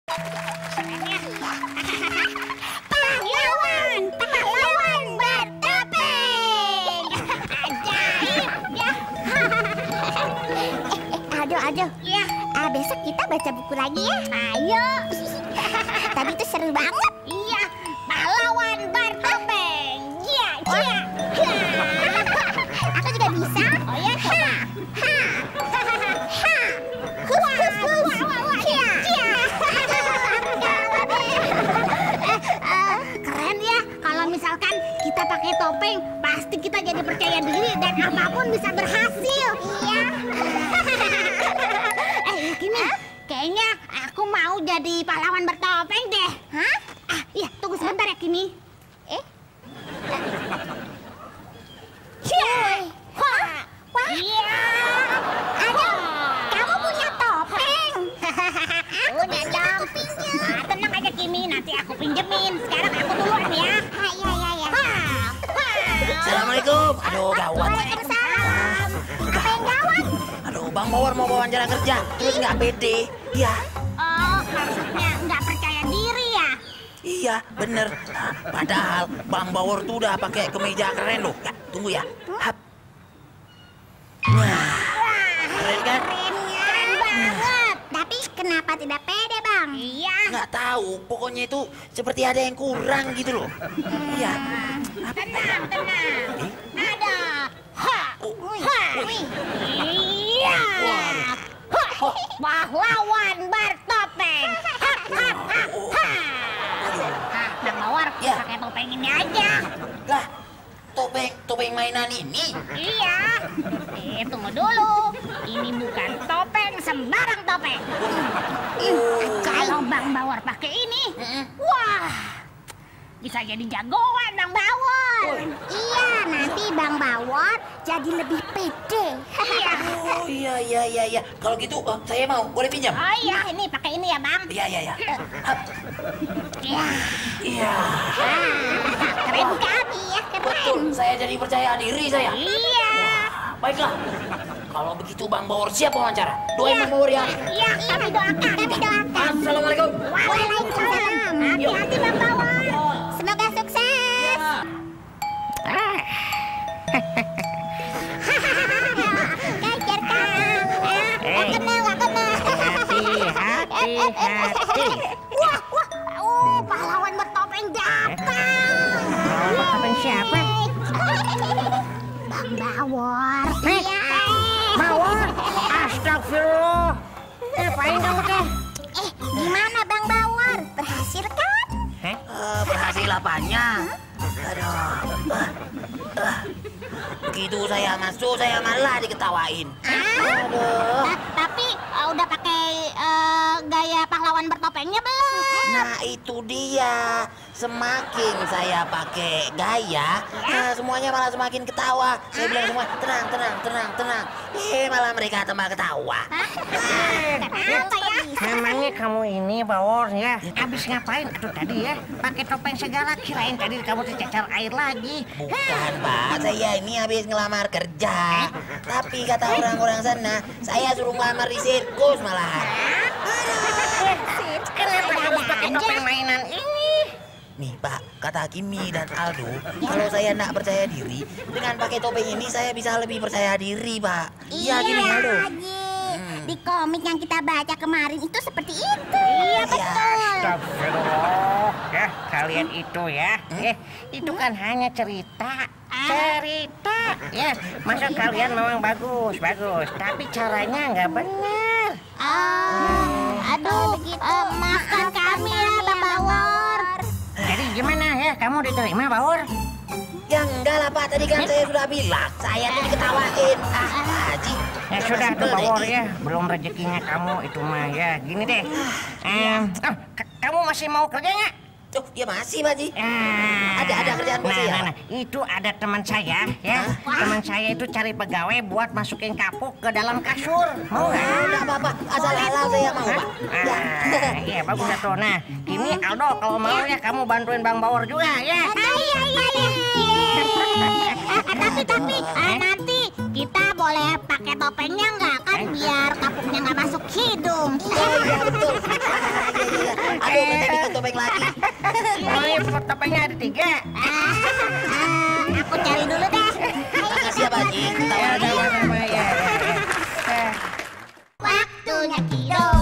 Pahlawan bertopeng. Ajaib ya. Aduh. Ya. Besok kita baca buku lagi ya. Ayo. Tadi itu seru banget. Iya. Pahlawan bertopeng. Iya. Aku juga bisa. Oh ya, coba. Keren ya, kalau misalkan kita pakai topeng, pasti kita jadi percaya diri dan apapun bisa berhasil. Iya. Kimi, kayaknya aku mau jadi pahlawan bertopeng deh. Hah? Iya, tunggu sebentar ya, Kimi. Iya. Aduh, kamu punya topeng. Udah dong. Tenang aja, Kimi, nanti aku pinjemin. Sekarang aku duluan ya. Iya. Assalamualaikum. Aduh, gawat. Waalaikumsalam. Apa yang gawat? Aduh, Bang Bawor mau wawancara kerja, terus nggak pede. Ya. Oh, maksudnya nggak percaya diri ya? Iya, bener. Nah, padahal Bang Bawor tuh udah pakai kemeja keren loh. Ya, tunggu ya. Hap. Nah, keren kan? Keren banget. Tapi kenapa tidak pede, Bang? Iya. Nggak tahu, pokoknya itu seperti ada yang kurang gitu loh. Iya. Tenang. Ada. Iya. Pahlawan bertopeng. Bang Bawor, Ya. pakai topeng ini aja. Lah, topeng mainan ini? Iya. Tunggu dulu. Ini bukan topeng sembarang topeng. Kalau Bang Bawor pakai ini, wah, bisa jadi jagoan Bang Bawor. Iya, nanti Bang Bawor jadi lebih pede. Iya. Oh iya. Kalau gitu saya mau, boleh pinjam? Oh iya, ini pakai ini ya Bang. Iya. Hap. Iya. Iya. Keren kan? Iya, keren. Betul, saya jadi percaya diri saya. Iya. Baiklah, kalau begitu Bang Bawor siap wawancara. Doain Bang Bawor ya. Iya, kami doakan. Assalamualaikum. Waalaikumsalam. Hati-hati Bang Bawor. Semoga sukses. Kejar Kang. Gak kena. Hati-hati. Wah. Pahlawan bertopeng datang. Bertopeng siapa? Bang Bawor. Iya. Bawor? Astagfirullah. Ngapain kamu teh? Gimana Bang Bawor? Berhasil kan? Berhasil apanya? Aduh. Begitu saya masuk, saya malah diketawain. Tapi udah pakai gaya pahlawan bertopengnya belum? Nah itu dia. Semakin saya pakai gaya, semuanya malah semakin ketawa. Saya bilang semua, tenang. Malah mereka tambah ketawa. Kenapa ya? Namanya kamu ini Bawor ya. Habis ngapain tuh tadi ya? Pakai topeng segala, kirain tadi kamu dicecar air lagi. Bukan Pak, saya ini habis ngelamar kerja. Tapi kata orang-orang sana, saya suruh ngelamar di sirkus malahan. Kenapa harus pakai topeng mainan ini? Nih Pak, kata Kimi dan Aldo, kalau saya nggak percaya diri, dengan pakai topeng ini saya bisa lebih percaya diri Pak. Iya Kimi Aldo. Di komik yang kita baca kemarin itu seperti itu. Iya betul. Astagfirullah. Ya, kalian itu ya. Itu kan hanya cerita. Ya, maksud kalian memang bagus. Tapi caranya nggak benar. Aduh, maafkan kami ya Bang Bawor. Jadi gimana ya? Kamu diterima Bawor? Ya enggak lah Pak, tadi kan saya sudah bilang, saya tuh diketawain. Haji. Ya sudah tuh Bawor ya, belum rezekinya kamu itu mah ya. Gini deh, kamu masih mau kerja nggak? Oh, ya masih Pak Ji. Ada kerjaan buat saya. Nah, itu ada teman saya ya. Teman saya itu cari pegawai buat masukin kapuk ke dalam kasur. Mau nggak? Enggak apa-apa, asal halal saya mau Pak. Iya bagus tuh. Nah, ini Aldo kalau mau ya kamu bantuin Bang Bawor juga ya. Iya. Tapi nanti kita boleh pakai topengnya nggak kan biar kapuknya nggak masuk hidung. Iya betul. topengnya ada 3. Aku cari dulu deh. Makasih ya Pak Haji. Ya, sama-sama ya. Waktunya Kido.